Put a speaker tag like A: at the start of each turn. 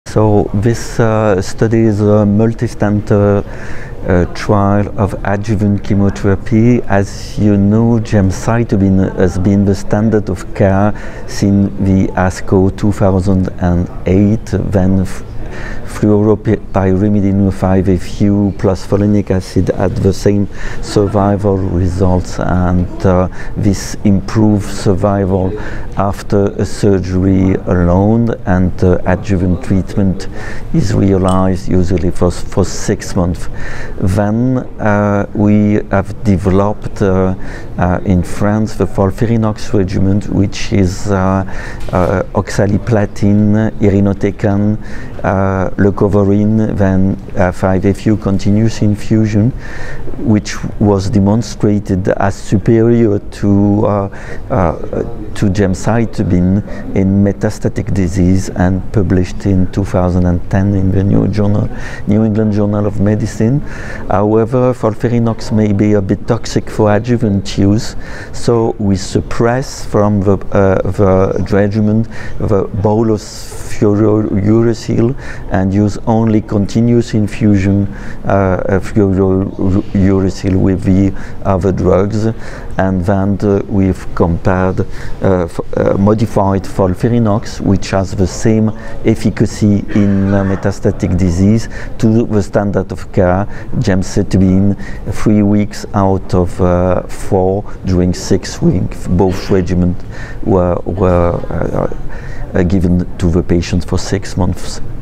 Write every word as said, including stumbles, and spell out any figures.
A: So this uh, study is a multi-center uh, trial of adjuvant chemotherapy. As you know, gemcitabine has been the standard of care since the ASCO two thousand eight, when fluoropyrimidine five F U plus folinic acid had the same survival results, and uh, this improved survival after a surgery alone, and uh, adjuvant treatment is realized usually for, for six months. Then uh, we have developed uh, uh, in France the FOLFIRINOX regimen, which is uh, uh, oxaliplatin, irinotecan, uh, leucovorin, then uh, five F U continuous infusion, which was demonstrated as superior to uh, uh, to gemcitabine in metastatic disease, and published in two thousand ten in the New Journal, New England Journal of Medicine. However, FOLFIRINOX may be a bit toxic for adjuvant use, so we suppress from the, uh, the regimen the bolus fluorouracil and use only continuous infusion uh, of fluorouracil with the other drugs. And then uh, we've compared uh, uh, modified FOLFIRINOX, which has the same efficacy in uh, metastatic disease, to the standard of care, gemcitabine, three weeks out of uh, four during six weeks. Both regimens were, were uh, uh, given to the patients for six months.